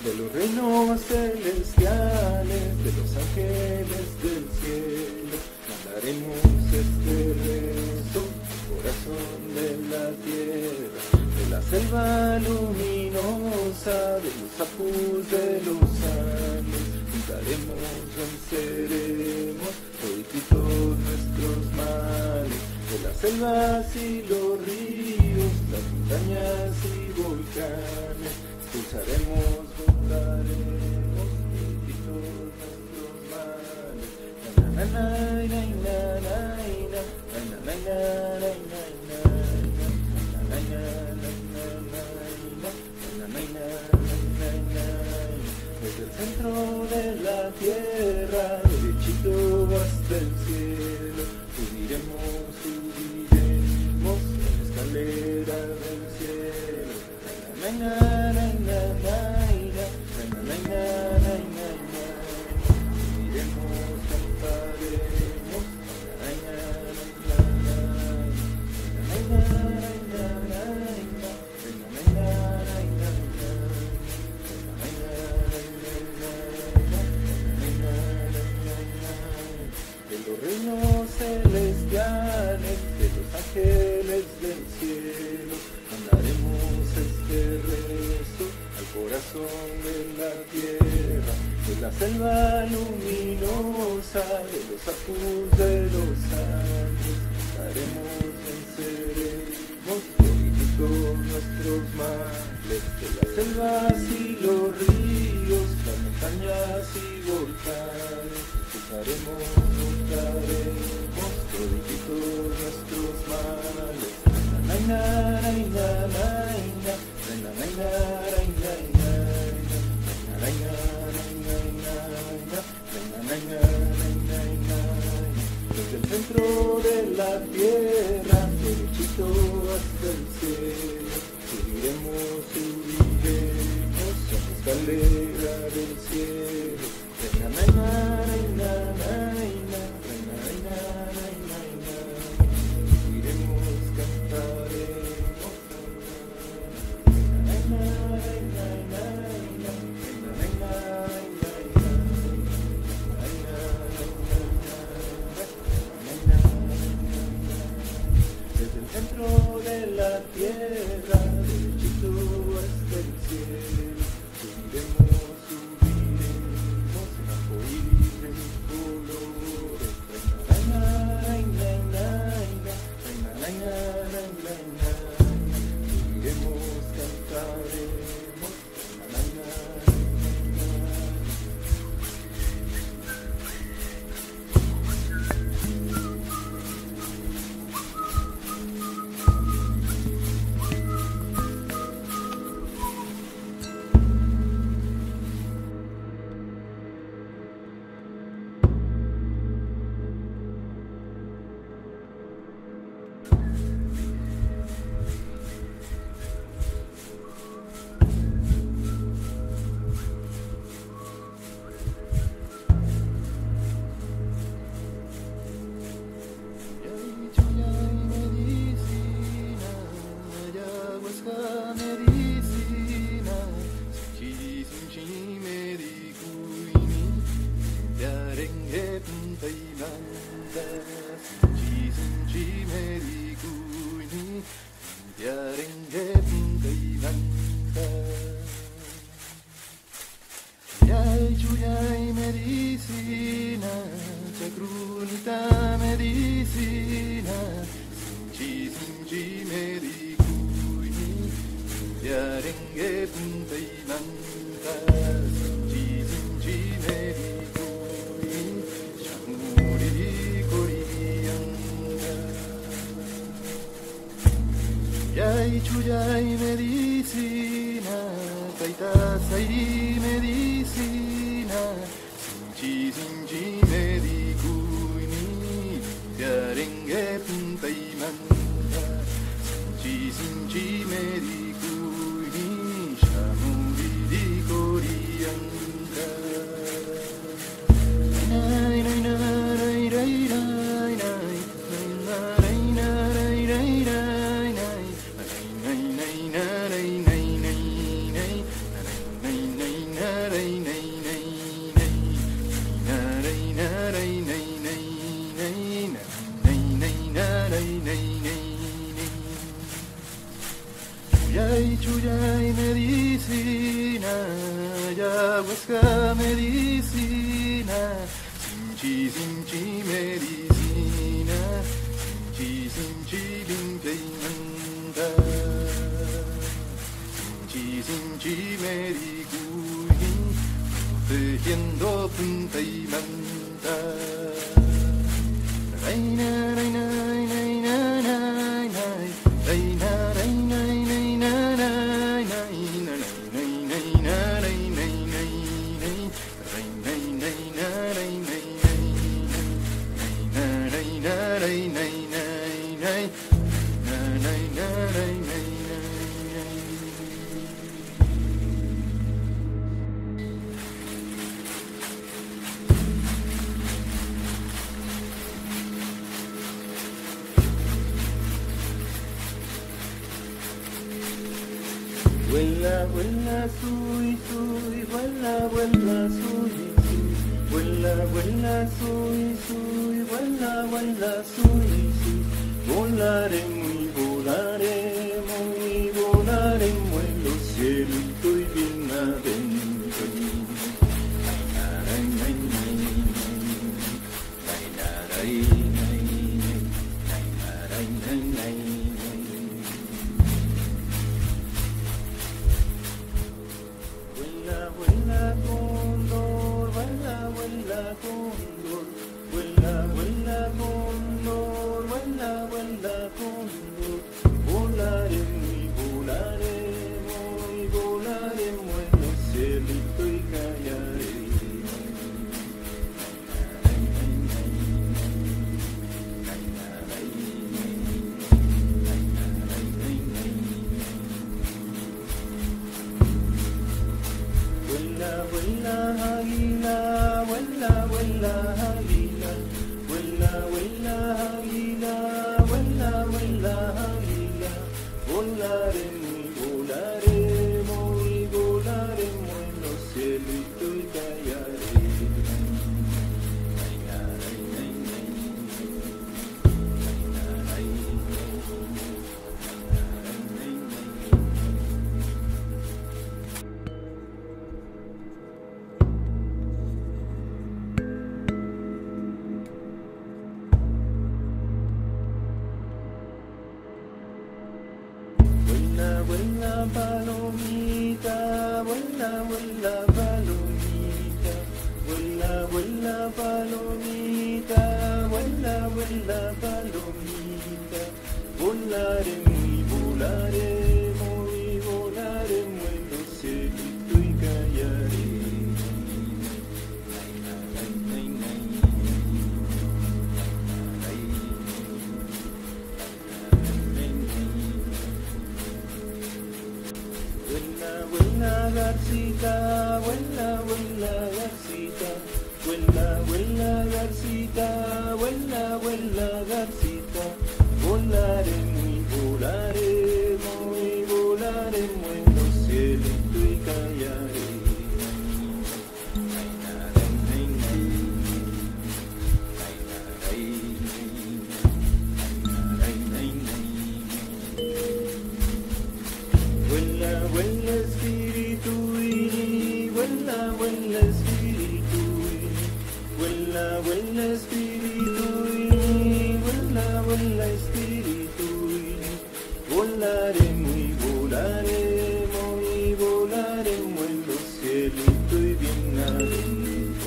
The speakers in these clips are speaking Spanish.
de los reinos celestiales, de los ángeles del cielo, mandaremos este rezo, corazón de la tierra, de la selva luminosa, de los apus de los Andes, juntaremos, venceremos todos nuestros males, de las selvas y los ríos, las montañas y volcanes, expulsaremos, juntaremos todos nuestros males. Na na na na na na na na desde el centro de la tierra, derechito hasta el cielo, subiremos en la escalera del cielo. Subiremos, cantaremos. De los reinos celestiales, de los ángeles del cielo, mandaremos este rezo al corazón de la tierra, de la selva luminosa, de los apus de los Andes, daremos, venceremos todos nuestros males, de las selvas y los ríos, las montañas y volcanes, cruzaremos, juntaremos todos nuestros males. Desde el centro de la tierra, derechito hasta el cielo, subiremos en la escalera del cielo. Subiremos, cantaremos. Desde el centro de la tierra, derechito hasta el cielo, subiremos en arcoíris de colores. Subiremos, cantaremos. Chuyay medicina, Taitasai medicina, Sinchi medicuni, Tiarenge puntaimanta, Sinchi medicuni, Shamuri di corianga. Nai nai nai nai nai nai nai nai nai nai. medicina, ayahuasca medicina, simchi medicina, simchi limpia y manda, simchi meriguy, protegiendo punta y manta. Reina, reina, reina, reina, reina, reina, reina, Vuela, vuela, sui, sui, vuela, vuela, sui, sui, vuela, vuela, sui, sui, vuela, vuela, sui, sui, volaremos, volaremos en los cielos y bien adentro. Vuela cóndor, vuela, vuela cóndor, vuela, vuela cóndor, vuela, vuela cóndor, volaremos y volaremos en los cielos y callaremos. Vuela, vuela águila, vuela, vuela águila, vuela, vuela águila, vuela, vuela águila, volaremos y volaremos en los cielos y callaremos. Vuela, vuela palomita, vuela, vuela palomita, vuela, vuela palomita, vuela, vuela palomita, volaremos y volaremos en los cielos y callaremos. Vuela, vuela garcita, vuela, vuela garcita, vuela, vuela garcita, vuela, vuela garcita, volaremos y volaremos en los cielos y callaremos. Vuela, vuela espíritu y vuela, vuela espíritu y vuela, vuela espíritu y vuela, vuela espíritu y volaremos y volaremos en los cielos y bien adentro.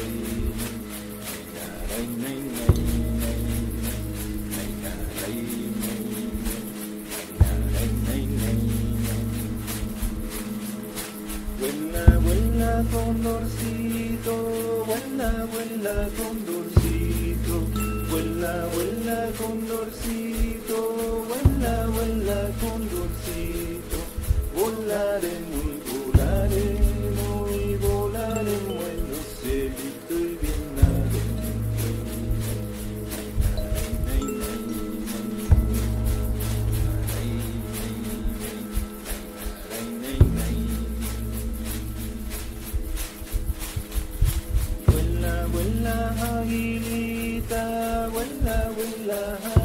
Vuela, vuela condorcito, vuela, vuela condorcito, vuela, vuela condorcito, vuela, vuela condorcito, volaremos y volaremos en los cielos y bien adentro. Vuela, vuela aguilita, vuela, vuela